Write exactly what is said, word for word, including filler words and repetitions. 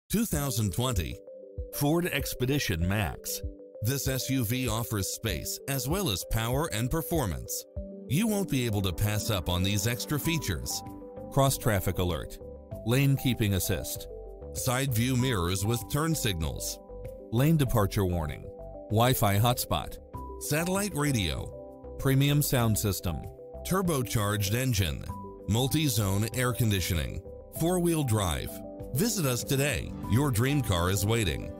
two thousand twenty Ford Expedition Max. This S U V offers space as well as power and performance. You won't be able to pass up on these extra features. Cross traffic alert, lane keeping assist, side view mirrors with turn signals, lane departure warning, Wi-Fi hotspot, satellite radio, premium sound system, turbocharged engine, multi-zone air conditioning, four-wheel drive. Visit us today. Your dream car is waiting.